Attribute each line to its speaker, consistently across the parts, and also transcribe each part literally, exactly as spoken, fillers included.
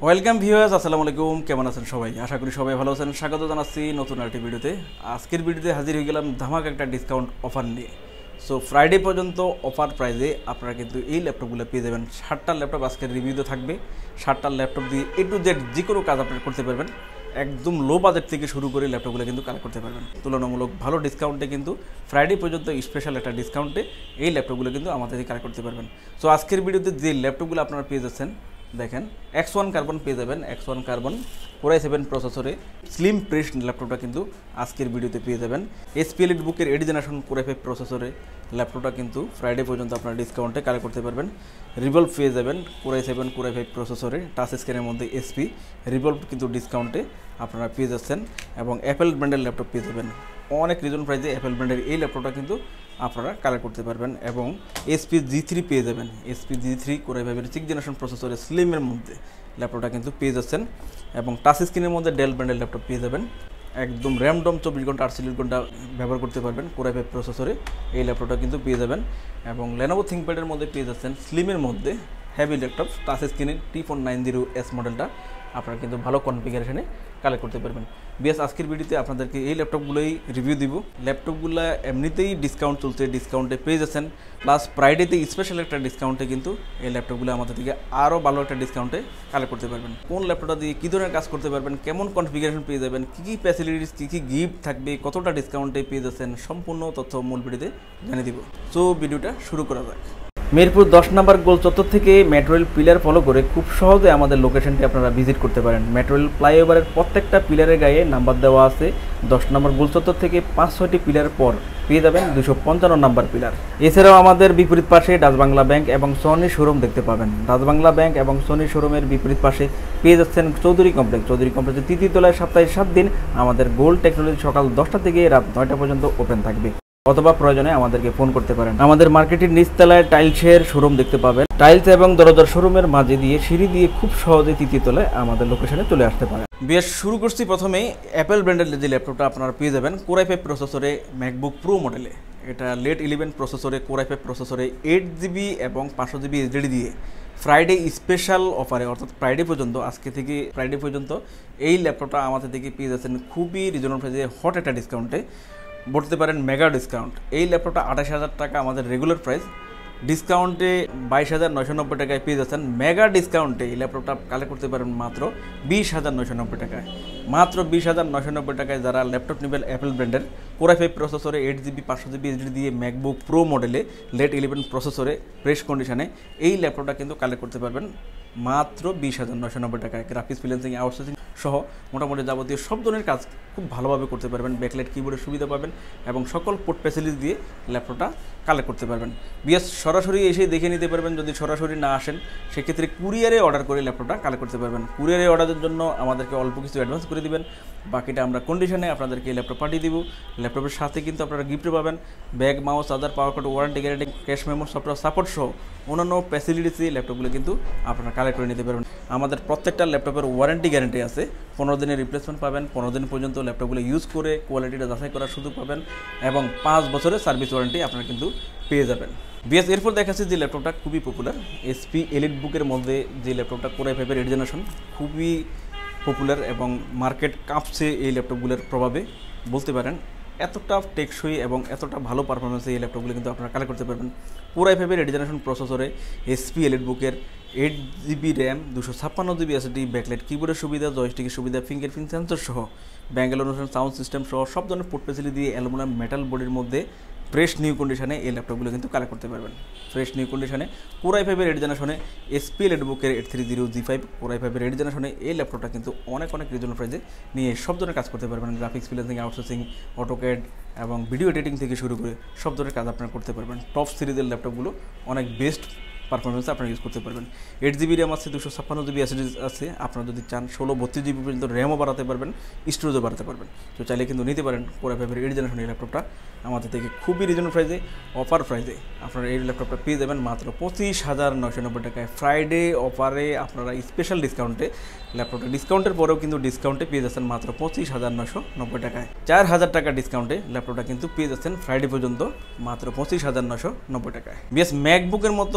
Speaker 1: Welcome viewers, আসসালামু আলাইকুম। কেমন আছেন সবাই? আশা করি সবাই ভালো আছেন। স্বাগত জানাচ্ছি নতুন আরেকটি ভিডিওতে। আজকের ভিডিওতে হাজির হয়ে গেলাম ধামাকা একটা ডিসকাউন্ট অফার নিয়ে। সো ফ্রাইডে পর্যন্ত অফার প্রাইজে আপনারা কিন্তু এই ল্যাপটপগুলো পেয়ে যাবেন। ষাটটা ল্যাপটপ আজকের রিভিউতে থাকবে। ষাটটা ল্যাপটপ দিয়ে এ টু জেড যে কোনো কাজ আপনারা করতে পারবেন। একদম লো বাজেট থেকে শুরু করে ল্যাপটপগুলো কিন্তু কালেক্ট করতে পারবেন তুলনামূলক ভালো ডিসকাউন্টে। কিন্তু ফ্রাইডে পর্যন্ত স্পেশাল একটা ডিসকাউন্টে এই ল্যাপটপগুলো কিন্তু আমাদের থেকে কালেক্ট করতে পারবেন। সো আজকের ভিডিওতে যে ল্যাপটপগুলো আপনারা পেয়ে যাচ্ছেন দেখেন, এক্স ওয়ান কার্বন পেয়ে যাবেন। X one carbon Core i seven প্রসেসরে স্লিম প্রেস ল্যাপটপটা কিন্তু আজকের ভিডিওতে পেয়ে যাবেন। এসপি এলিট বুকের eight generation Core i five প্রসেসরে ল্যাপটপটা কিন্তু ফ্রাইডে পর্যন্ত আপনারা ডিসকাউন্টে কালেক্ট করতে পারবেন। রিভলভ পেয়ে যাবেন Core i seven Core i five প্রসেসরে টাচ স্ক্রিনের মধ্যে এসপি রিভলভ কিন্তু ডিসকাউন্টে আপনারা পেয়ে যাচ্ছেন। এবং অ্যাপেল ব্র্যান্ডের ল্যাপটপ পেয়ে যাবেন অনেক রিজন প্রাইজে। অ্যাপেল ব্র্যান্ডের এই ল্যাপটপটা কিন্তু আপনারা কালেক্ট করতে পারবেন। এবং এসপি জি থ্রি পেয়ে যাবেন। HP G three Core i ফাইভের সিক্স জেনারেশন প্রসেসরে স্লিমের মধ্যে ল্যাপটপটা কিন্তু পেয়ে যাচ্ছেন। এবং টাচ স্ক্রিনের মধ্যে ডেল ব্র্যান্ডের ল্যাপটপ পেয়ে যাবেন। একদম র্যামডম চব্বিশ ঘন্টা আটচল্লিশ ঘন্টা ব্যবহার করতে পারবেন কোর আই ফাইভ প্রসেসরে এই ল্যাপটপটা কিন্তু পেয়ে যাবেন। এবং লেনোভো থিঙ্কপ্যাডের মধ্যে পেয়ে যাচ্ছেন স্লিমের মধ্যে হেভি ল্যাপটপ টাচ স্ক্রিনের T four nine zero S মডেলটা আপনারা কিন্তু ভালো কনফিগারেশনে কালেক্ট করতে পারবেন। বিএস আজকের ভিডিওতে আপনাদেরকে এই ল্যাপটপগুলোই রিভিউ দিব। ল্যাপটপগুলো এমনিতেই ডিসকাউন্ট চলছে, ডিসকাউন্টে পেয়ে যাচ্ছেন। প্লাস ফ্রাইডেতে স্পেশাল একটা ডিসকাউন্টে কিন্তু এই ল্যাপটপগুলো আমাদের থেকে আরও ভালো একটা ডিসকাউন্টে কালেক্ট করতে পারবেন। কোন ল্যাপটপটা দিয়ে কী ধরনের কাজ করতে পারবেন, কেমন কনফিগারেশন পেয়ে যাবেন, কী কী ফ্যাসিলিটিস, কী কী গিফট থাকবে, কতটা ডিসকাউন্টে পেয়ে যাচ্ছেন, সম্পূর্ণ তথ্য মূল ভিডিওতে জানিয়ে দিব। সো ভিডিওটা শুরু করা যাক। মিরপুর দশ নম্বর গোল চত্বর থেকে মেট্রো রেল পিলার ফলো করে খুব সহজে আমাদের লোকেশনটি আপনারা ভিজিট করতে পারেন। মেট্রো রেল ফ্লাইওভারের প্রত্যেকটা পিলারের গায়ে নাম্বার দেওয়া আছে। দশ নম্বর গোল চত্বর থেকে পাঁচ ছয়টি পিলার পর পেয়ে যাবেন দুশো পঞ্চান্ন নাম্বার পিলার। এছাড়াও আমাদের বিপরীত পাশে ডাচ বাংলা ব্যাংক এবং সনি শোরুম দেখতে পাবেন। ডাচ বাংলা ব্যাংক এবং সনি শোরুমের বিপরীত পাশে পেয়ে যাচ্ছেন চৌধুরী কমপ্লেক্স। চৌধুরী কমপ্লেক্সের তৃতীয় তলায় সপ্তাহে সাত দিন আমাদের গোল্ড টেকনোলজি সকাল দশটা থেকে রাত নয়টা পর্যন্ত ওপেন থাকবে, অথবা প্রয়োজনে আমাদেরকে ফোন করতে পারেন। আমাদের মার্কেটের নিচতলায় টাইলসের শোরুম দেখতে পাবেন। টাইলস এবং দরজার শোরুমের মাঝে দিয়ে সিঁড়ি দিয়ে খুব সহজে তৃতীয় তলায় আমাদের লোকেশনে চলে আসতে পারেন। বেশ শুরু করছি প্রথমেই অ্যাপেল ব্র্যান্ডের যে ল্যাপটপটা আপনারা পেয়ে যাবেন কোর আই ফাইভ প্রসেসরে ম্যাকবুক প্রো মডেলে। এটা লেট ইলেভেন প্রসেসরে কোর আই ফাইভ প্রসেসরে এইট জিবি এবং পাঁচশো জিবি এইচডিডি দিয়ে ফ্রাইডে স্পেশাল অফারে, অর্থাৎ ফ্রাইডে পর্যন্ত, আজকে থেকে ফ্রাইডে পর্যন্ত এই ল্যাপটপটা আমাদের থেকে পেয়ে যাচ্ছেন খুবই রিজনেবল প্রাইসে, হট একটা ডিসকাউন্টে, বলতে পারেন মেগা ডিসকাউন্ট। এই ল্যাপটপটা আঠাশ হাজার টাকা আমাদের রেগুলার প্রাইস, ডিসকাউন্টে বাইশ হাজার নয়শো নব্বই টাকায় পেয়ে যাচ্ছেন। মেগা ডিসকাউন্টে এই ল্যাপটপটা কালেক্ট করতে পারেন মাত্র বিশ হাজার নয়শো নব্বই টাকায়। মাত্র বিশ হাজার নয়শো নব্বই টাকায় যারা ল্যাপটপ নেবেন অ্যাপেল ব্র্যান্ডের কোর আই ফাইভ প্রসেসরে এইট জিবি পাঁচশো জিবি এইচডি দিয়ে ম্যাকবুক প্রো মডেলে লেট ইলেভেন প্রসেসরে প্রেস কন্ডিশনে এই ল্যাপটপটা কিন্তু কালেক্ট করতে পারবেন মাত্র বিশ হাজার নয়শো নব্বই টাকায়। গ্রাফিক্স ফ্রিল্যান্সিং, আউটসোর্সিং সহ মোটামুটি যাবতীয় সব ধরনের কাজ খুব ভালোভাবে করতে পারবেন। ব্যাকলাইট কিবোর্ডের সুবিধা পাবেন এবং সকল পোর্ট ফ্যাসিলিটি দিয়ে ল্যাপটপটা কালেক্ট করতে পারবেন। বিএস সরাসরি এসে দেখে নিতে পারবেন। যদি সরাসরি না আসেন সেক্ষেত্রে কুরিয়ারে অর্ডার করে ল্যাপটপটা কালেক্ট করতে পারবেন। কুরিয়ারে অর্ডারের জন্য আমাদেরকে অল্প কিছু অ্যাডভান্স করে দিবেন, বাকিটা আমরা কন্ডিশনে আপনাদেরকে ল্যাপটপ পাঠিয়ে দিব। ল্যাপটপের সাথে কিন্তু আপনারা গিফটে পাবেন bag, mouse, charger, power card, warranty guarantee, cash memo, software support সহ অন্যান্য ফ্যাসিলিটিস দিয়ে ল্যাপটপগুলো কিন্তু আপনারা কালেক্ট করে নিতে পারবেন। আমাদের প্রত্যেকটা ল্যাপটপের ওয়ারেন্টি গ্যারান্টি আছে। পনেরো দিনের রিপ্লেসমেন্ট পাবেন। পনেরো দিন পর্যন্ত ল্যাপটপগুলো ইউজ করে কোয়ালিটিটা যাচাই করার সুযোগ পাবেন এবং পাঁচ বছরের সার্ভিস ওয়ারেন্টি আপনারা কিন্তু পেয়ে যাবেন। বিএস এরপর দেখাচ্ছি যে ল্যাপটপটা খুবই পপুলার, এসপি এলিট বুকের মধ্যে যে ল্যাপটপটা কোর আই ফাইভের এইট জেনারেশন, খুবই পপুলার এবং মার্কেট কাঁপছে এই ল্যাপটপগুলোর প্রভাবে বলতে পারেন। এতটা টেকসই এবং এতটা ভালো পারফরমেন্সে এই ল্যাপটপগুলো কিন্তু আপনারা কালেক্ট করতে পারবেন। কোর আই ফাইভের এইট জেনারেশন প্রসেসরে এসপি এলিট বুকের এইট জিবি র্যাম, দুশো ছাপ্পান্ন জিবি এসএসডি, ব্যাকলাইট কিবোর্ডের সুবিধা, জয়স্টিকের সুবিধা, ফিঙ্গারপ্রিন্ট সেন্সর সহ ব্যাঙ্গালোর সাউন্ড সিস্টেম সহ সব ধরনের পোর্ট ফ্যাসিলিটি দিয়ে অ্যালুমিনিয়াম মেটাল বডির মধ্যে ফ্রেশ নিউ কন্ডিশনে এই ল্যাপটপগুলো কিন্তু কালেক্ট করতে পারবেন। ফ্রেশ নিউ কন্ডিশনে কোর আই ফাইভের এইট জেনারেশনে এসপি এলিট বুকের eight three zero G five Core i ফাইভের এইট জেনারেশনে এই ল্যাপটপটা কিন্তু অনেক অনেক রিজনেবল প্রাইসে নিয়ে সব ধরনের কাজ করতে পারবেন। গ্রাফিক্স ফ্রিল্যান্সিং, আউটসোর্সিং, অটোক্যাড এবং ভিডিও এডিটিং থেকে শুরু করে সব ধরনের কাজ আপনারা করতে পারবেন। টপ সিরিজের ল্যাপটপগুলো অনেক বেস্ট পারফরমেন্স আপনারা ইউজ করতে পারবেন। এইট জিবি র্যাম আছে, দুশো ছাপ্পান্ন জিবি এসএসডি আছে। আপনারা যদি চান ষোলো বত্রিশ জিবি পর্যন্ত র্যামও বাড়াতে পারবেন, স্টোরেজও বাড়াতে পারবেন। তো চাইলে কিন্তু নিতে পারেন কোর আই ফাইভের এইট জেনারেশন এই ল্যাপটপটা আমাদের থেকে খুবই রিজনেবল প্রাইসে, অফার প্রাইসে আপনারা এই ল্যাপটপটা পেয়ে যাবেন মাত্র পঁচিশ হাজার নয়শো নব্বই টাকায়। ফ্রাইডে অফারে আপনারা স্পেশাল ডিসকাউন্টে ল্যাপটপটা ডিসকাউন্টের পরেও কিন্তু ডিসকাউন্টে পেয়ে যাচ্ছেন মাত্র পঁচিশ হাজার নয়শো নব্বই টাকায়। চার হাজার টাকা ডিসকাউন্টে ল্যাপটপটা কিন্তু পেয়ে যাচ্ছেন ফ্রাইডে পর্যন্ত মাত্র পঁচিশ হাজার নয়শো নব্বই টাকায়। বিএস ম্যাকবুকের মতো ম্যাকবুক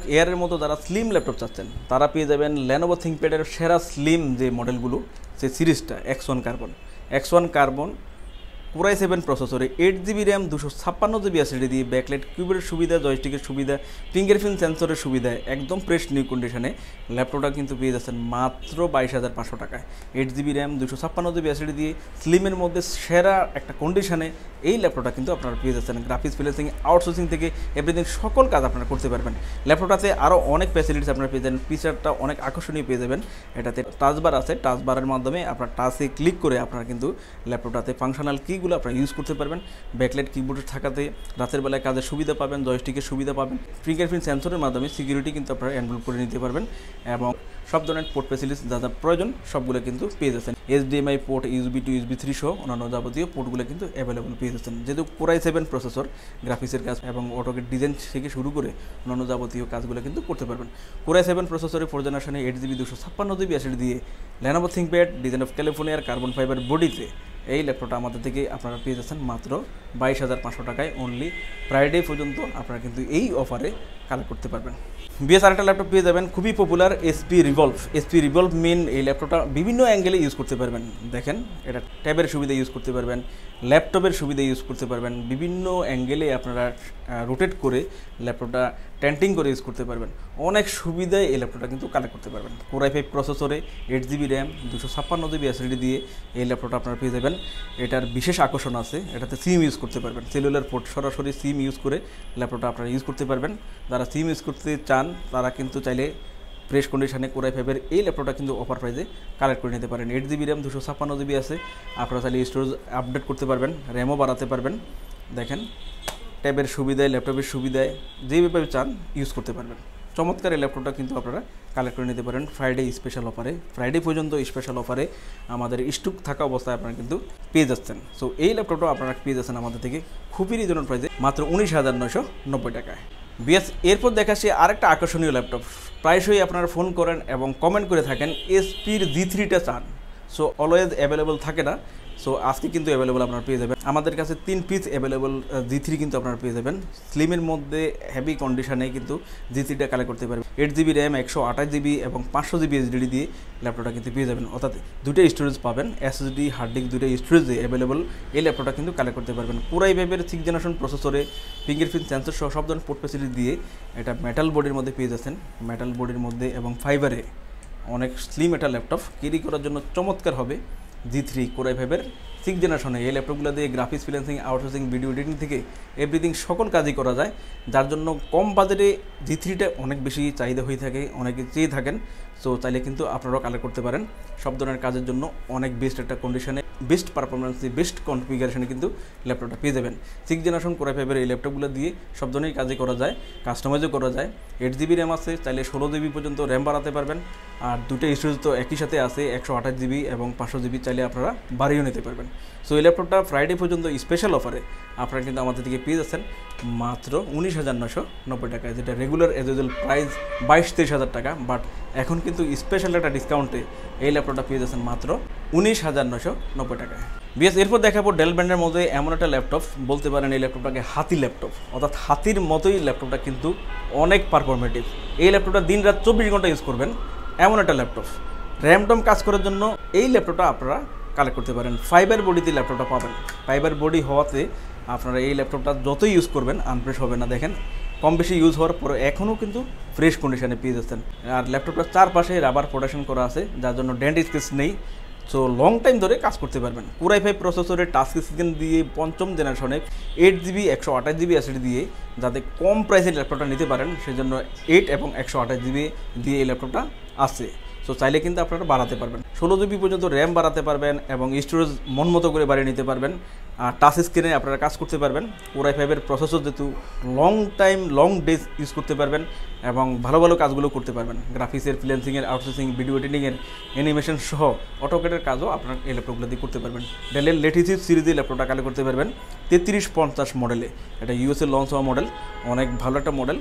Speaker 1: এয়ারের মতো যারা স্লিম ল্যাপটপ চাচ্ছেন তারা পেয়ে যাবেন Lenovo ThinkPad এর সেরা স্লিম যে মডেলগুলো সেই সিরিজটা X one carbon X one carbon Core i seven প্রসেসরে এইট জিবি র্যাম দুশো ছাপ্পান্ন জিবি এসএসডি দিয়ে ব্যাকলাইট কিউবের সুবিধা জয়স্টিকের সুবিধা ফিঙ্গারপ্রিন্ট সেন্সরের সুবিধা একদম ফ্রেশ নিউ কন্ডিশনে ল্যাপটপটা কিন্তু পেয়ে যাচ্ছেন মাত্র বাইশ হাজার পাঁচশো টাকায় এইট জিবি র্যাম দুশো ছাপ্পান্ন জিবি এসএসডি দিয়ে স্লিমের মধ্যে সেরা একটা কন্ডিশনে এই ল্যাপটপটা কিন্তু আপনারা পেয়ে যাচ্ছেন গ্রাফিক্স ফ্রিল্যান্সিং আউটসোর্সিং থেকে এভরিথিং সকল কাজ আপনারা করতে পারবেন ল্যাপটপটাতে আরও অনেক ফ্যাসিলিটিস আপনারা পেয়ে যাবেন ফিচারটা অনেক আকর্ষণীয় পেয়ে যাবেন এটাতে টাচবার আছে টাচবারের মাধ্যমে আপনার টাচে ক্লিক করে আপনারা কিন্তু ল্যাপটপটাতে ফাংশনাল কিগুলো আপনারা ইউজ করতে পারবেন ব্যাকলাইট কিবোর্ডে থাকাতে রাতের বেলায় কাজের সুবিধা পাবেন জয়স্টিকের সুবিধা পাবেন ফিঙ্গারপ্রিন্ট সেন্সরের মাধ্যমে সিকিউরিটি কিন্তু আপনারা এনরোল করে নিতে পারবেন এবং সব ধরনের পোর্ট ফ্যাসিলিটিস যা যা প্রয়োজন সবগুলো কিন্তু পেয়ে যাচ্ছেন HDMI port USB two USB three সহ অন্যান্য যাবতীয় পোর্টগুলো কিন্তু অ্যাভেলেবল পেয়ে যাচ্ছেন যেহেতু Core i সেভেন প্রসেসর গ্রাফিক্সের কাজ এবং অটোকেড ডিজাইন থেকে শুরু করে অন্যান্য যাবতীয় কাজগুলো কিন্তু করতে পারবেন Core i সেভেন প্রসেসরে ফোর জেনারেশনে এইট জিবি দুশো ছাপ্পান্ন জিবি এসএসডি দিয়ে Lenovo ThinkPad ডিজাইন অফ ক্যালিফোর্নিয়ার কার্বন ফাইবার বডিতে এই ল্যাপটপটা আমাদের থেকে আপনারা পেয়ে যাচ্ছেন মাত্র বাইশ হাজার পাঁচশো টাকায় অনলি ফ্রাইডে পর্যন্ত আপনারা কিন্তু এই অফারে কালেক্ট করতে পারবেন বিএস আরেকটা ল্যাপটপ পেয়ে যাবেন খুবই popular HP revolve HP revolve মেন এই ল্যাপটপটা বিভিন্ন অ্যাঙ্গেলে ইউজ করতে পারবেন দেখেন এটা ট্যাবের সুবিধা ইউজ করতে পারবেন ল্যাপটপের সুবিধা ইউজ করতে পারবেন বিভিন্ন অ্যাঙ্গেলে আপনারা রোটেট করে ল্যাপটপটা টেন্টিং করে ইউজ করতে পারবেন অনেক সুবিধায় এই ল্যাপটপটা কিন্তু কালেক্ট করতে পারবেন Core i ফাইভ প্রসেসরে এইট জিবি র্যাম দুশো ছাপ্পান্ন জিবি এসএসডি দিয়ে এই ল্যাপটপটা আপনারা পেয়ে যাবেন এটার বিশেষ আকর্ষণ আছে এটাতে সিম ইউজ করতে পারবেন সেলুলার পোর্ট সরাসরি সিম ইউজ করে ল্যাপটপটা আপনারা ইউজ করতে পারবেন যারা সিম ইউজ করতে চান তারা কিন্তু চাইলে ফ্রেশ কন্ডিশনে Core i ফাইভের এই ল্যাপটপটা কিন্তু অফার প্রাইসে কালেক্ট করে নিতে পারেন এইট জিবি র্যাম দুশো ছাপ্পান্ন জিবি আছে আপনারা চাইলে স্টোরেজ আপডেট করতে পারবেন র্যামও বাড়াতে পারবেন দেখেন ট্যাবের সুবিধায় ল্যাপটপের সুবিধায় যেভাবে চান ইউজ করতে পারবেন চমৎকার এই ল্যাপটপটা কিন্তু আপনারা কালেক্ট করে নিতে পারেন ফ্রাইডে স্পেশাল অফারে ফ্রাইডে পর্যন্ত স্পেশাল অফারে আমাদের স্টক থাকা অবস্থায় আপনারা কিন্তু পেয়ে যাচ্ছেন সো এই ল্যাপটপটা আপনারা পেয়ে যাচ্ছেন আমাদের থেকে খুবই রিজনেবল প্রাইসে মাত্র উনিশ হাজার নয়শো নব্বই টাকায় বিএস এরপর দেখাচ্ছি আরেকটা আকর্ষণীয় ল্যাপটপ প্রায়শই আপনারা ফোন করেন এবং কমেন্ট করে থাকেন এসপির জি থ্রিটা চান সো অলওয়েজ অ্যাভেলেবল থাকে না সো আজকে কিন্তু অ্যাভেলেবল আপনারা পেয়ে যাবেন আমাদের কাছে তিন পিস অ্যাভেলেবল জি থ্রি কিন্তু আপনারা পেয়ে যাবেন স্লিমের মধ্যে হেভি কন্ডিশনে কিন্তু জি থ্রিটা কালেক্ট করতে পারবেন এইট জিবি র্যাম একশো আঠাশ জিবি এবং পাঁচশো জিবি এসএসডি দিয়ে ল্যাপটপটা কিন্তু পেয়ে যাবেন অর্থাৎ দুটোই স্টোরেজ পাবেন এসএসডি হার্ড ডিস্ক দুটোই স্টোরেজে অ্যাভেলেবল এই ল্যাপটপটা কিন্তু কালেক্ট করতে পারবেন Core i ফাইভের সিক্স জেনারেশন প্রসেসরে ফিঙ্গারপ্রিন্ট সেন্সর সহ সব ধরনের পোর্ট ফ্যাসিলিটি দিয়ে এটা মেটাল বডির মধ্যে পেয়ে যাচ্ছেন মেটাল বডির মধ্যে এবং ফাইবারে অনেক স্লিম একটা ল্যাপটপ ক্যারি করার জন্য চমৎকার হবে জি থ্রি Core i ফাইভের সিক্স জেনারেশনে এই ল্যাপটপগুলো দিয়ে graphics freelancing outsourcing video editing থেকে এভরিথিং সকল কাজই করা যায় যার জন্য কম বাজেটে জি থ্রিটা অনেক বেশি চাহিদা হয়ে থাকে অনেকে চেয়ে থাকেন সো চাইলে কিন্তু আপনারাও কালেক্ট করতে পারেন সব ধরনের কাজের জন্য অনেক বেস্ট একটা কন্ডিশনে বেস্ট পারফরমেন্সে বেস্ট কনফিগারেশনে কিন্তু ল্যাপটপটা পেয়ে যাবেন সিক্স জেনারেশন Core i ফাইভের এই ল্যাপটপগুলো দিয়ে সব ধরনের কাজই করা যায় কাস্টমাইজও করা যায় এইট জিবি র্যাম আছে চাইলে ষোলো জিবি পর্যন্ত র্যাম বাড়াতে পারবেন আর দুটো স্টোরেজ তো একই সাথে আছে একশো আঠাশ জিবি এবং পাঁচশো জিবি চাইলে আপনারা বাড়িয়েও নিতে পারবেন সো এই ল্যাপটপটা ফ্রাইডে পর্যন্ত স্পেশাল অফারে আপনারা কিন্তু আমাদের থেকে পেয়ে যাচ্ছেন মাত্র উনিশ হাজার নশো নব্বই টাকায় যেটা রেগুলার এজ ইউজুয়াল প্রাইস বাইশ তেইশ হাজার টাকা বাট এখন কিন্তু স্পেশাল একটা ডিসকাউন্টে এই ল্যাপটপটা পেয়ে যাচ্ছেন মাত্র উনিশ হাজার নশো নব্বই টাকায় বিএস এরপর দেখাবো ডেল ব্র্যান্ডের মধ্যে এমন একটা ল্যাপটপ বলতে পারেন এই ল্যাপটপটাকে হাতি ল্যাপটপ অর্থাৎ হাতির মতোই ল্যাপটপটা কিন্তু অনেক পারফরমেটিভ এই ল্যাপটপটা দিন রাত চব্বিশ ঘন্টা ইউজ করবেন এমন একটা ল্যাপটপ র্যামটম কাজ করার জন্য এই ল্যাপটপটা আপনারা কালেক্ট করতে পারেন ফাইবার বডিতে ল্যাপটপটা পাবেন ফাইবার বডি হওয়াতে আপনারা এই ল্যাপটপটা যতই ইউজ করবেন আনফ্রেশ হবে না দেখেন কম বেশি ইউজ হওয়ার পরে এখনও কিন্তু ফ্রেশ কন্ডিশনে পেয়ে যাচ্ছেন আর ল্যাপটপটার চারপাশে রাবার প্রোটেকশন করা আছে যার জন্য ডেন্ট স্ক্র্যাচ নেই সো লং টাইম ধরে কাজ করতে পারবেন Core i ফাইভ প্রসেসরে টাচ স্ক্রিন দিয়ে পঞ্চম জেনারেশনে এইট জিবি একশো আঠাশ জিবি এসএসডি দিয়ে যাতে কম প্রাইসে ল্যাপটপটা নিতে পারেন সেজন্য এইট এবং একশো আঠাশ জিবি দিয়ে এই ল্যাপটপটা আছে সো চাইলে কিন্তু আপনারা বাড়াতে পারবেন ষোলো জিবি পর্যন্ত র্যাম বাড়াতে পারবেন এবং স্টোরেজ মন মতো করে বাড়িয়ে নিতে পারবেন আর টাচ স্ক্রিনে আপনারা কাজ করতে পারবেন Core i ফাইভের প্রসেসর যেহেতু long time long days use করতে পারবেন এবং ভালো ভালো কাজগুলো করতে পারবেন গ্রাফিক্সের ফ্রিল্যান্সিংয়ের আউটসোর্সিং ভিডিও এডিটিংয়ের অ্যানিমেশন সহ অটোকেটের কাজও আপনার এই ল্যাপটপগুলো দিয়ে করতে পারবেন ডেলের লেটিসিভ সিরিজে ল্যাপটপটা কালেক্ট করতে পারবেন তেত্রিশ পঞ্চাশ মডেলে এটা ইউএসএ লঞ্চ হওয়া মডেল অনেক ভালো একটা মডেল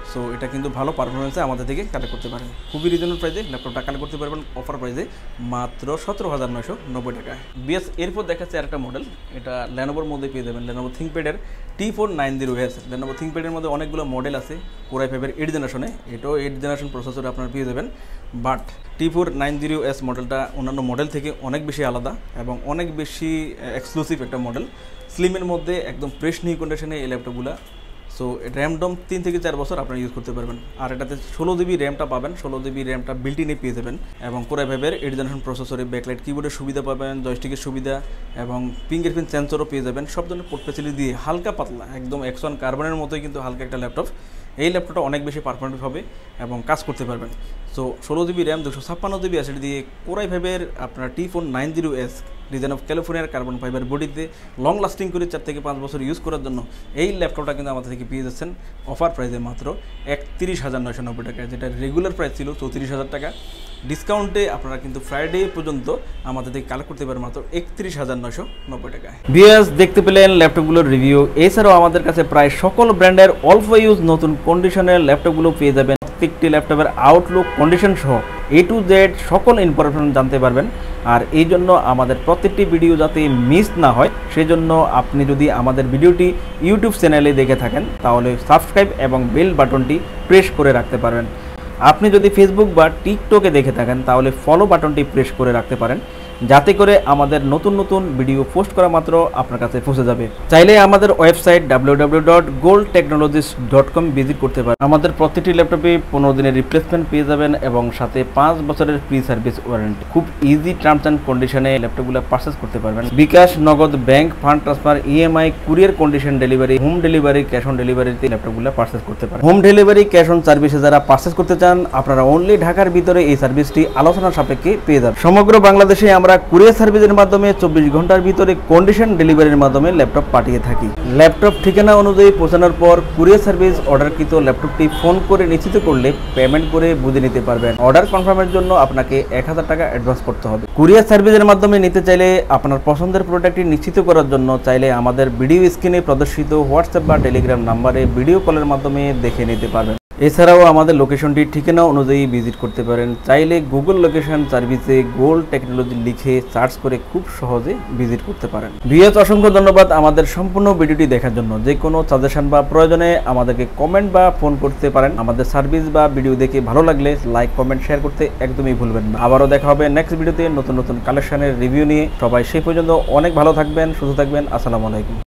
Speaker 1: সো এটা কিন্তু ভালো পারফরমেন্সে আমাদের থেকে কালেক্ট করতে পারেন। খুবই রিজনেবল প্রাইসে ল্যাপটপটা কালেক্ট করতে পারবেন অফার প্রাইসে মাত্র সতেরো হাজার নয়শো নব্বই টাকায়। বিএস এরপর দেখাচ্ছে আরেকটা মডেল, এটা লেনোভোর মধ্যে পেয়ে যাবেন, লেনোভো থিঙ্কপ্যাডের T four nine zero S. লেনোভো থিঙ্কপ্যাডের মধ্যে অনেকগুলো মডেল আছে কোর আই ফাইভের এইট জেনারেশনে, এটাও এইট জেনারেশন প্রসেসরে আপনারা পেয়ে যাবেন। But T four nine zero S মডেলটা অন্যান্য মডেল থেকে অনেক বেশি আলাদা এবং অনেক বেশি এক্সক্লুসিভ একটা মডেল। স্লিমের মধ্যে একদম ফ্রেশ নিউ কন্ডিশনে এই ল্যাপটপগুলো। সো র্যাম ডম তিন থেকে চার বছর আপনারা ইউজ করতে পারবেন। আর এটাতে ষোলো জিবি র্যামটা পাবেন, ষোলো জিবি র্যামটা বিল্ট ইনে পেয়ে যাবেন এবং কোর আই ফাইভের এইট জেনারেশন প্রসেসরে ব্যাকলাইট কিবোর্ডের সুবিধা পাবেন, জয়স্টিকের সুবিধা এবং ফিঙ্গারপ্রিন্ট সেন্সরও পেয়ে যাবেন। সব ধরনের পোর্ট ফ্যাসিলিটি দিয়ে হালকা পাতলা একদম এক্স ওয়ান কার্বনের মতোই কিন্তু হালকা একটা ল্যাপটপ। এই ল্যাপটপটা অনেক বেশি পারফরমেন্স হবে এবং কাজ করতে পারবেন। সো ষোলো জিবি র্যাম দুশো ছাপ্পান্ন জিবি অ্যাসিড দিয়ে কোর আই ফাইভের আপনার T four nine zero s design of ক্যালিফোর্নিয়ার কার্বন ফাইবার বডিতে লং লাস্টিং করে চার থেকে পাঁচ বছর ইউজ করার জন্য এই ল্যাপটপটা কিন্তু আমাদের থেকে পেয়ে যাচ্ছেন অফার প্রাইসে মাত্র একত্রিশ হাজার নয়শো নব্বই টাকা, যেটা রেগুলার প্রাইস ছিল চৌত্রিশ হাজার টাকা। ডিসকাউন্টে আপনারা কিন্তু ফ্রাইডে পর্যন্ত আমাদের থেকে কালেক্ট করতে পারেন মাত্র একত্রিশ হাজার নয়শো নব্বই টাকায়। ভিউয়ার্স দেখতে পেলেন ল্যাপটপগুলোর রিভিউ। এছাড়াও আমাদের কাছে প্রায় সকল ব্র্যান্ডের অল্প ইউজ নতুন কন্ডিশনের ল্যাপটপগুলো পেয়ে যাবেন। প্রত্যেকটি ল্যাপটপের আউটলুক কন্ডিশন সহ এ টু জেড সকল ইনফরমেশন জানতে পারবেন। আর এই জন্য আমাদের প্রত্যেকটি ভিডিও যাতে মিস না হয় সেজন্য আপনি যদি আমাদের ভিডিওটি ইউটিউব চ্যানেলে দেখে থাকেন তাহলে সাবস্ক্রাইব এবং বেল বাটনটি প্রেস করে রাখতে পারবেন। আপনি যদি ফেসবুক বা টিকটকে দেখে থাকেন তাহলে ফলো বাটনটি প্রেস করে রাখতে পারেন, যাতে করে আমাদের নতুন নতুন ভিডিও পোস্ট করা মাত্র আপনার কাছে পৌঁছে যাবে। চাইলে আমাদের website W W W dot gold technologies dot com visit করতে পারেন। আমাদের প্রতিটি ল্যাপটপে পনেরো দিনের রিপ্লেসমেন্ট পেয়ে যাবেন এবং সাথে পাঁচ বছরের ফ্রি সার্ভিস ওয়ারেন্টি। খুব ইজি টার্মস অ্যান্ড কন্ডিশনে ল্যাপটপগুলো পারচেস করতে পারবেন। BKash, Nagad, bank, fund transfer, EMI, courier condition delivery, home delivery, cash on ডেলিভারিতে ল্যাপটপগুলো পারচেস করতে পারেন। হোম ডেলিভারি, ক্যাশ অন সার্ভিসে যারা পারচেস করতে চান আপনারা অনলি ঢাকার ভিতরে এই সার্ভিসটি আলোচনা সাপেক্ষে পেয়ে যাবেন। সমগ্র বাংলাদেশে আমরা কুরিয়ার সার্ভিসের মাধ্যমে চব্বিশ ঘন্টার ভিতরে কন্ডিশন ডেলিভারির মাধ্যমে ল্যাপটপ পাঠিয়ে থাকি। ল্যাপটপ ঠিকানা অনুযায়ী পৌঁছানোর পর কুরিয়ার সার্ভিস অর্ডারকৃত ল্যাপটপটি ফোন করে নিশ্চিত করলে পেমেন্ট করে বুঝে নিতে পারবেন। অর্ডার কনফার্মের জন্য আপনাকে এক হাজার টাকা অ্যাডভান্স করতে হবে। কুরিয়ার সার্ভিসের মাধ্যমে নিতে চাইলে আপনার পছন্দের প্রোডাক্টটি নিশ্চিত করার জন্য চাইলে আমাদের ভিডিও স্ক্রিনে প্রদর্শিত হোয়াটসঅ্যাপ বা টেলিগ্রাম নাম্বারে ভিডিও কলের মাধ্যমে দেখে নিতে পারবেন। এছাড়াও আমাদের লোকেশনটি ঠিকানা অনুযায়ী ভিজিট করতে পারেন। চাইলে গুগল লোকেশন সার্ভিসে গোল্ড টেকনোলজি লিখে সার্চ করে খুব সহজে ভিজিট করতে পারেন। ভিউয়ার্স অসংখ্য ধন্যবাদ আমাদের সম্পূর্ণ ভিডিওটি দেখার জন্য। যে কোনো সাজেশন বা প্রয়োজনে আমাদেরকে কমেন্ট বা ফোন করতে পারেন। আমাদের সার্ভিস বা ভিডিও দেখে ভালো লাগলে লাইক, কমেন্ট, শেয়ার করতে একদমই ভুলবেন না। আবারও দেখা হবে নেক্সট ভিডিওতে নতুন নতুন কালেকশনের রিভিউ নিয়ে। সবাই সেই পর্যন্ত অনেক ভালো থাকবেন, সুস্থ থাকবেন। আসসালামু আলাইকুম।